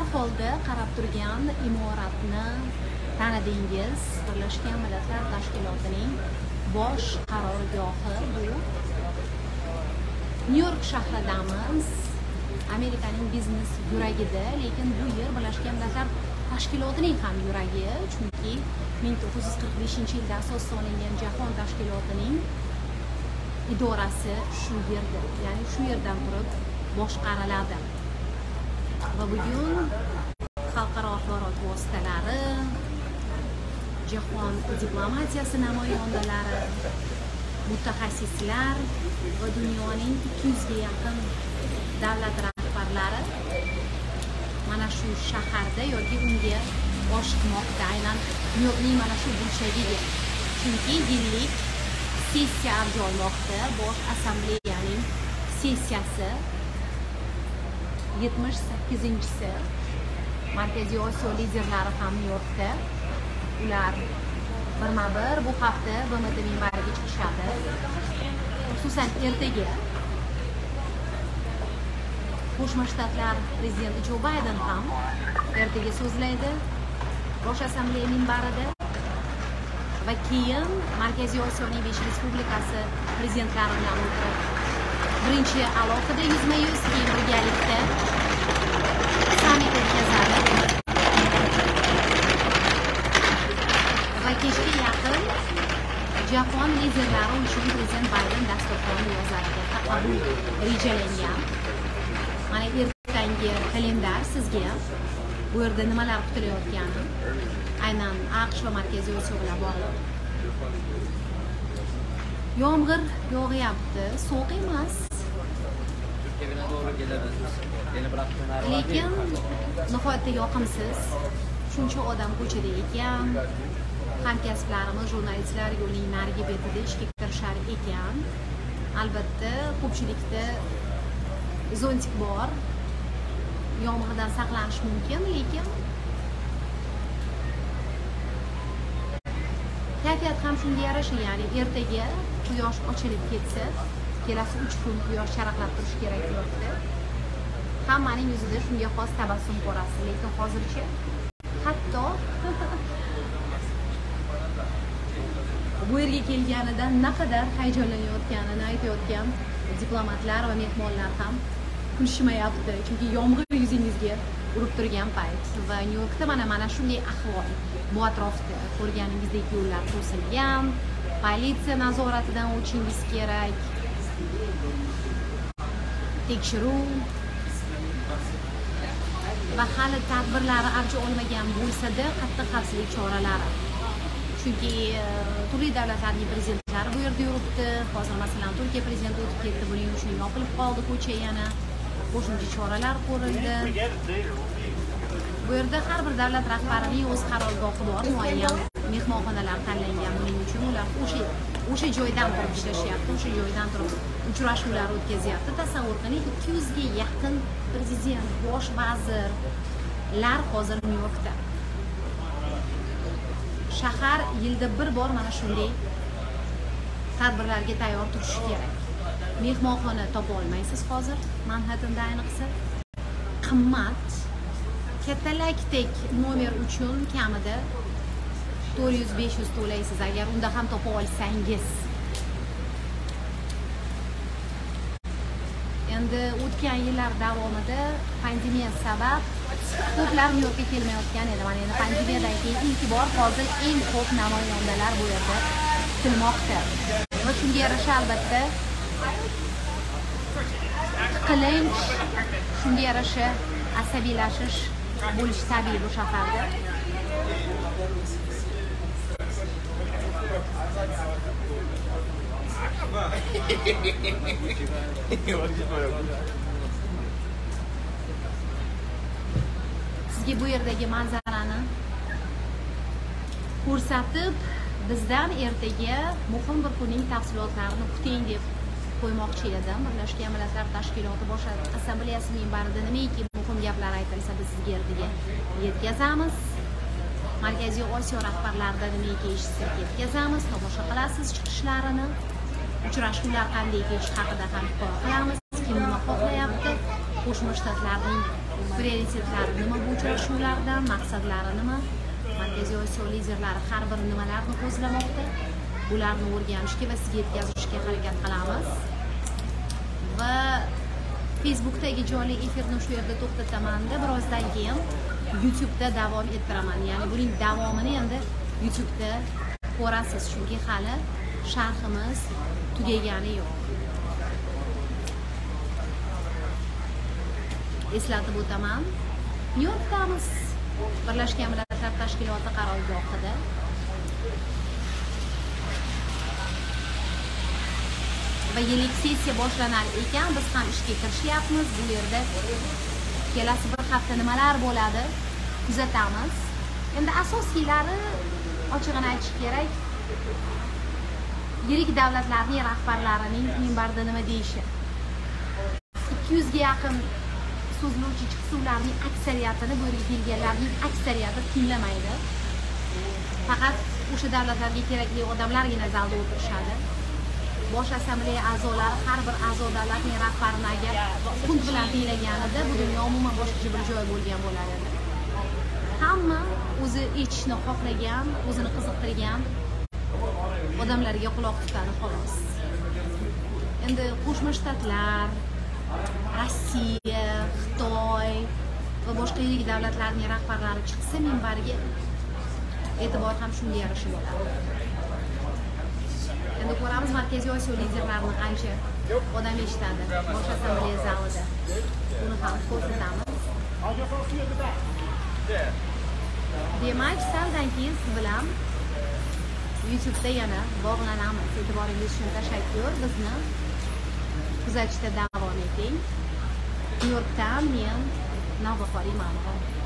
holda qarab turgan imoratni tanidingiz. Birlashgan Millatlar Tashkilotining bosh qarorgohi bu Nyu-York shahridamiz. Amerikaning biznes yuragida, lekin bu yer Birlashgan Millatlar Tashkilotining ham yuragi, chunki 1945-yilda asos solingan Jahon tashkilotining idorasi shu yerda, ya'ni shu yerdan turib boshqariladi. Va bugun xalqaro axborot vositalari, jahon diplomatiyasi namoyandalari, mutaxassislar va dunyoning 200 ga yaqin davlat rahbarlari mana shu shaharda yoki unga oshiqmoqda, aynan Nyu-Yorkning mana shu burchagiga. Chunki yillik sessiya avj olmoqda. Bosh assambleyaning sessiyasi 78-si. Markaziy Osiyo liderlari ham Nyu-Yorkda. Ular birma-bir bu hafta BMT minbariga chiqishadi. Xususan ertaga Qo'shma Shtatlar prezidenti Jo Bayden ham ertaga so'zlaydi Bosh assambleya minbarida va keyin Markaziy Osiyoning 5 respublikasi prezidentlari bilan o'tirib birinchi alohida yuzma-yuz, keyin birgalikda sammit o'tkazadi va kechga yaqin jahon liderlari uchun prezident Bayden dasturxonni yozadi. Qabul rejalangan. Mana ertangi kalendar sizga bu yerda nimalar kutilayotgani aynan AQSh va Markaziy Osiyo bilan bog'liq. Yomg'ir yog'yapti, sovuq emas. Lekin nihoyatda yoqimsiz. Shuncha odam ko'chada ekan. Hamkasblarimiz, jurnalistlar yo'lning narigi betida ishga kirishar ekan. Albatta, ko'pchilikda zontik bor. Yomg'irdan saqlanish mumkin, lekin kayfiyat ham shunga yarasha, ya'ni ertaga quyosh ochilib ketsa, kelasi 3 kun quyosh charaqlab turishi kerak bo'ladi. Hammaning yuzida shunga xos tabassum ko'rasiz, lekin hozircha hatto bu yerga kelganidan naqadar hayajonlanayotganini aytayotgan diplomatlar va mehmonlar ham kulishmayapti, chunki yomg'ir yuzingizga urib turgan payt va Nyu-Yorkda mana shunday ahvol. Bu atrofda ko'rganingizdek yo'llar to'silgan, politsiya nazoratidan o'tishingiz kerak, tekshiruv va hali tadbirlari avj olmagan bo'lsa-da qattiq xavfsizlik choralari. Chunki turli davlatlarning prezidentlari bu yerda yuribdi. Hozir masalan Turkiya prezidenti o'tib ketdi, buning uchun yopilib qoldi ko'cha yana. Qo'shimcha choralar ko'rildi. Bu yerda har bir davlat rahbarining o'z qarorgohi bor, muayyan mehmonxonalar tanlangan. Buning uchun ular o'sha joydan turib ishlashyapti, o'sha joydan turib uchrashuvlar o'tkazyapti. Tasavvur qiling, 200 ga yaqin prezident, bosh vazirlar hozir Nyu-Yorkda. Shahar yilda bir bor mana shunday tadbirlarga tayyor turishi kerak. Mehmonxona topa olmaysiz hozir Manhattanda, ayniqsa qimmat. Katalakdek nomer uchun kamida 400-500 to'laysiz agar unda ham topa olsangiz. Endi o'tgan yillar davomida pandemiya sabab ko'plar Nyu-Yorkga kelmayotgan edi. Mana endi pandemiyadan keyin ilk bor hozir eng ko'p namoyandalar bu yerda kutilmoqda. Va shunga yarasha albatta tiqilinch, shunga yarasha asabiylashish bo'lishi tabiiy bu shaharda. Sizga bu yerdagi manzarani ko'rsatib, bizdan ertaga muhim bir kunning tafsilotlarini kuting deb qo'ymoqchi edim. Birlashgan Millatlar Tashkiloti bosh assambleyasi minbarida nimaiki muhim gaplar aytilsa, biz sizga ertaga yetkazamiz. Markaziy Osiyo rahbarlaridan nimaiki eshitsak yetkazamiz. Tomosha qilasiz chiqishlarini. Uchrashuvlar qanday kechishi haqida ham hikoya qilamiz. Kim nima xohlayapti? Qo'shma Shtatlarning prioritetlari nima bu uchrashuvlardan, maqsadlari nima, Markaziy Osiyo liderlari har biri nimalarni ko'zlamoqda, bularni o'rganishga va sizga yetkazishga harakat qilamiz. Va Facebookdagi jonli efirni shu yerda to'xtataman-da, birozdan keyin YouTube'da davom ettiraman. Ya'ni buning davomini endi YouTube'da ko'rasiz, chunki hali sharhimiz tugagani yo'q. Eslatib o'taman, Nyu-Yorkdamiz, Birlashgan Millatlar Tashkiloti qarorgohida. Va yillik sessiya boshlanar ekan, biz ham ishga kirishyapmiz. Bu yerda kelasi bir hafta nimalar bo'ladi kuzatamiz. Endi asosiylari ochig'ini aytish kerak, yirik davlatlarning rahbarlarining minbarda nima deyishi. 200 ga yaqin so'zlovchi chiqsuvlarning aksariyatini, bu yerga kelganlarning aksariyati tinglamaydi. Faqat o'sha davlatlarga kerakli odamlargina zalda o'tirishadi. Bosh assambleya a'zolari har bir a'zo davlatning rahbarini agar qunt bilan tinglaganida bu dunyo umuman boshqacha bir joy bo'lgan bo'lar edi. Hamma o'zi eshitishni xohlagan, o'zini qiziqtirgan odamlarga quloq tutadi xolos. Endi Qo'shma Shtatlar, Rossiya, Xitoy va boshqa yirik davlatlarning rahbarlari chiqsa minbarga, e'tibor ham shunga yarasha bo'ladi. Endi ko'ramiz Markaziy Osiyo liderlarini qancha odam eshitadi bosh assambleya zalida. Buni ham ko'rsatamiz. Demak, saldan keyin siz bilan YouTube'da yana bog'lanamiz. E'tiboringiz uchun tashakkur. Bizni kuzatishda davom eting. Nyu-Yorkdan men Navbahor Imanova.